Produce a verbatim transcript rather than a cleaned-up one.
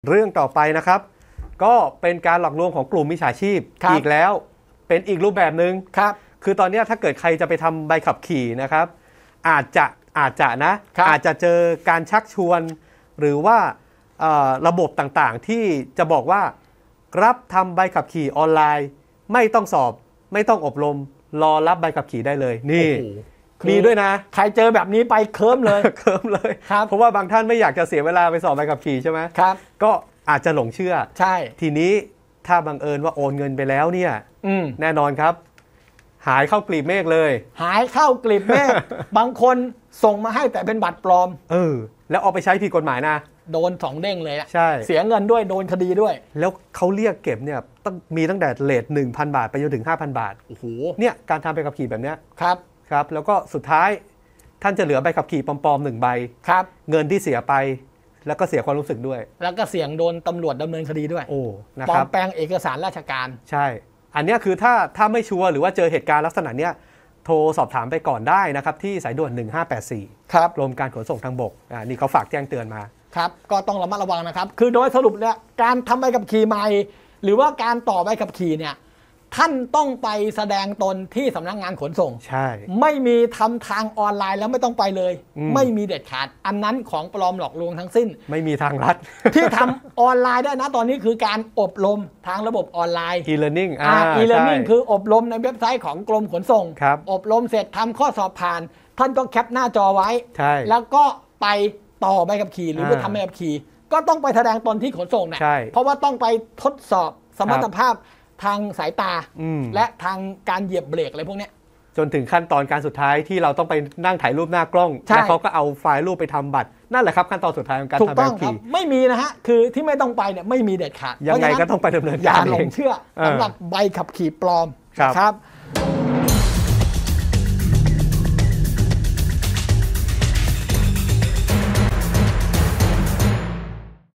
เรื่องต่อไปนะครับก็เป็นการหลอกลวงของกลุ่มมิจฉาชีพอีกแล้วเป็นอีกรูปแบบหนึ่งครับคือตอนนี้ถ้าเกิดใครจะไปทำใบขับขี่นะครับอาจจะอาจจะนะอาจจะเจอการชักชวนหรือว่าระบบต่างๆที่จะบอกว่ารับทำใบขับขี่ออนไลน์ไม่ต้องสอบไม่ต้องอบรมรอรับใบขับขี่ได้เลยนี่มีด้วยนะใครเจอแบบนี้ไปเคิร์มเลยเคิร์มเลยเพราะว่าบางท่านไม่อยากจะเสียเวลาไปสอบใบขับขี่ใช่ไหมครับก็อาจจะหลงเชื่อใช่ทีนี้ถ้าบังเอิญว่าโอนเงินไปแล้วเนี่ยแน่นอนครับหายเข้ากลีบเมฆเลยหายเข้ากลีบเมฆ บางคนส่งมาให้แต่เป็นบัตรปลอมเออแล้วเอาไปใช้ผิดกฎหมายนะโดนสองเด้งเลยอะใช่เสียเงินด้วยโดนคดีด้วยแล้วเขาเรียกเก็บเนี่ยต้องมีตั้งแต่เรท หนึ่งพัน บาทไปจนถึง ห้าพัน บาทโอ้โหเนี่ยการทำใบขับขี่แบบเนี้ยครับครับแล้วก็สุดท้ายท่านจะเหลือใบขับขี่ปลอมๆหนึ่งใบครับเงินที่เสียไปแล้วก็เสียความรู้สึกด้วยแล้วก็เสี่ยงโดนตำรวจดำเนินคดีด้วยโอ้นะครับปลอมแปลงเอกสารราชการใช่อันนี้คือถ้าถ้าไม่ชัวร์หรือว่าเจอเหตุการณ์ลักษณะเนี้ยโทรสอบถามไปก่อนได้นะครับที่สายด่วนหนึ่งห้าแปดสี่ครับกรมการขนส่งทางบกอ่านี่เขาฝากแจ้งเตือนมาครับก็ต้องระมัดระวังนะครับคือโดยสรุปเนี่ยการทำใบขับขี่ใหม่หรือว่าการต่อใบขับขี่เนี่ยท่านต้องไปแสดงตนที่สำนักงานขนส่งใช่ไม่มีทำทางออนไลน์แล้วไม่ต้องไปเลยไม่มีเด็ดขาดอันนั้นของปลอมหลอกลวงทั้งสิ้นไม่มีทางลัดที่ทำออนไลน์ได้นะตอนนี้คือการอบรมทางระบบออนไลน์ e-learning อ่า e-learning คืออบรมในเว็บไซต์ของกรมขนส่งอบรมเสร็จทำข้อสอบผ่านท่านก็แคปหน้าจอไว้แล้วก็ไปต่อใบขับขี่หรือไปทำใบขับขี่ก็ต้องไปแสดงตนที่ขนส่งเนี่ยเพราะว่าต้องไปทดสอบสมรรถภาพทางสายตาและทางการเหยียบเบรกอะไรพวกนี้จนถึงขั้นตอนการสุดท้ายที่เราต้องไปนั่งถ่ายรูปหน้ากล้องแล้วเขาก็เอาไฟล์รูปไปทำบัตรนั่นแหละครับขั้นตอนสุดท้ายของการทำใบขับขี่ไม่มีนะฮะคือที่ไม่ต้องไปเนี่ยไม่มีเด็ดขาดยังไงก็ต้องไปดำเนินการอย่าหลงเชื่อสำหรับใบขับขี่ปลอมครับ